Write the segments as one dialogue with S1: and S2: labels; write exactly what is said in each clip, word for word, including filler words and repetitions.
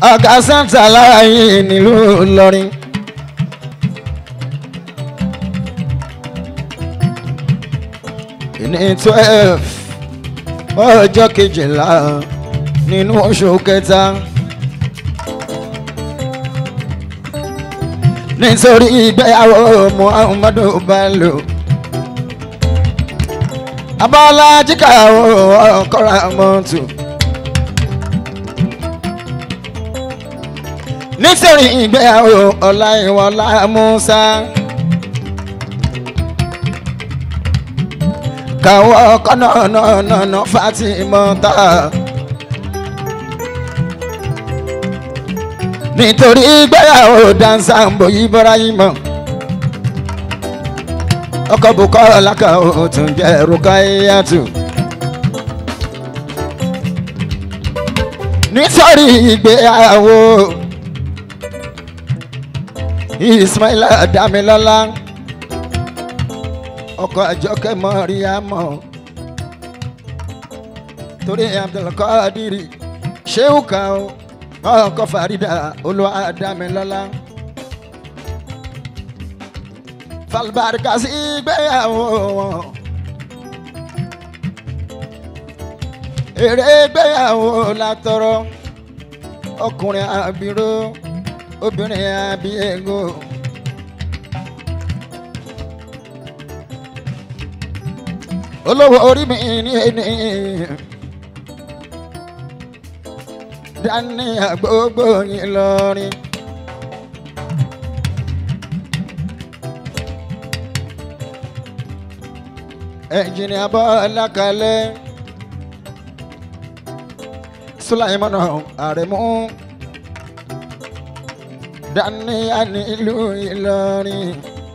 S1: ọ̀gá santa láàyè nílùú Ìlọrin. ní twelve ọjọ́ kejìlá nínú oṣù kẹta nítorí ìgbéyàwó Muhammadu Bello Abọ́lájí Kàó ọkọ̀ra mọ́tò. nítorí ìgbéyàwó Ọláyíwọlá Musa Kàó ọkọ̀ náà náà náà Fatimota. nítorí ìgbéyàwó Dansambo Ibrahima ọkọ Bùkọ́lá Kàó tún jẹ́ Rukayatu. nítorí ìgbéyàwó Ismaila Damilọ́lá ọkọ Àjọkẹ́ Mọ́ríyámọ̀ torí Abdulkadir Shehu Kàó ọkọ Farida Olúwadámilọ́lá. falbarika sí ìgbéyàwó wọn èrè ìgbéyàwó látọrọ ọkùnrin àbíró obìnrin àbíyègò. olówó orí mi ní ẹni dání àgbógbó Ìlọrin. ẹnjìnìà Bọ́lá Kalẹ́ Sulaimana Aremu dání àní ìlú Ìlọrin.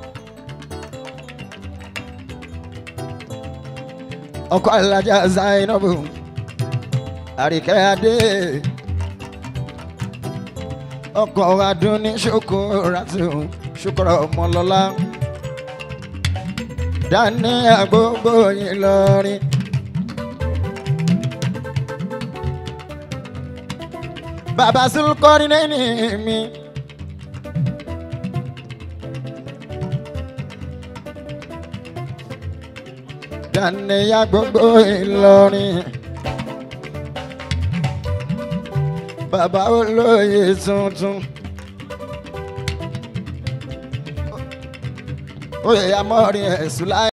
S1: ọkọ Alájà Zainabu Àríkẹ́ Adé ọkọ Adúnní Ṣukuratu Ṣukura Ọmọlọ́lá dání àgbógbó Ìlọrin. bàbá Sulukọ́rínẹ́nì mi dání àgbógbó Ìlọrin. bàbá olóyè tuntun oyè amọ́rin ẹ̀sùn láì.